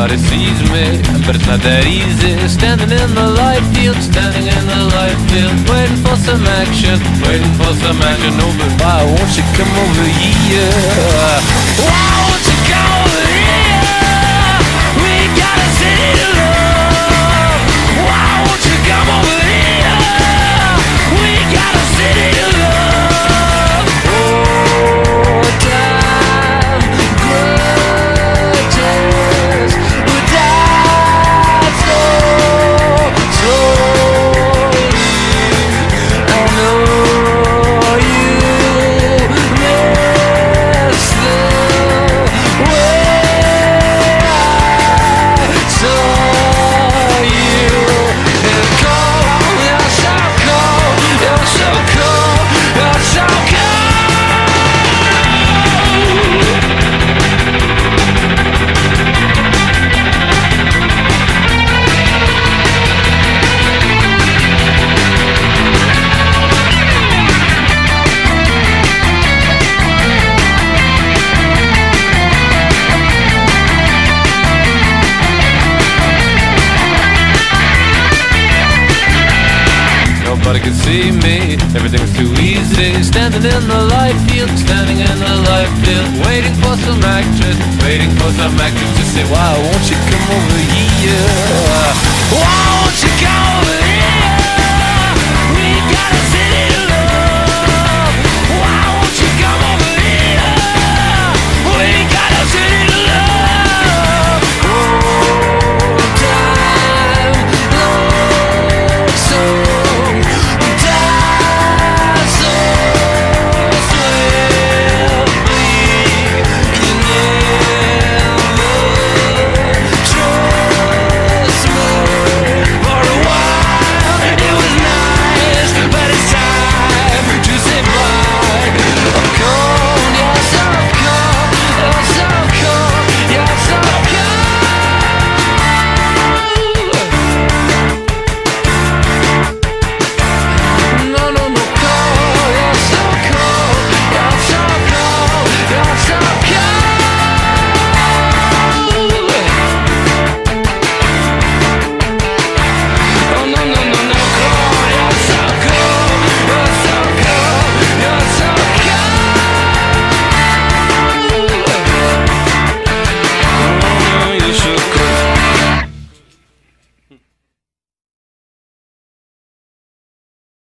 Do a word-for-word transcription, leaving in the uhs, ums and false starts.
Nobody sees me, but it's not that easy. Standing in the light field, standing in the light field, waiting for some action, waiting for some action. Oh, but why won't you come over here? Why won't you come over here? We got a city to love. Why won't you come over here? We got a city to love. Oh, time grudges would die so slowly. I know you miss the way I saw you. And call, you shall call, you shall call, you shall call. Nobody could see me, everything was too easy. Standing in the light field, standing in the light field, waiting for some actress, waiting for some actress to say, why won't you come over here? Why won't you come over here?